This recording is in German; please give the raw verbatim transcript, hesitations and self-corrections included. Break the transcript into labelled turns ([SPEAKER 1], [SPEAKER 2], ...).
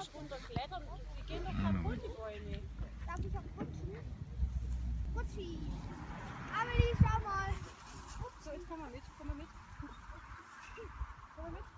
[SPEAKER 1] nicht runterklettern, die gehen doch kaputt, die Bäume.
[SPEAKER 2] Darf ich auch rutschen? Rutschi. Amelie, schau mal.
[SPEAKER 1] So, jetzt komm mal mit, komm mal mit. Komm mal mit.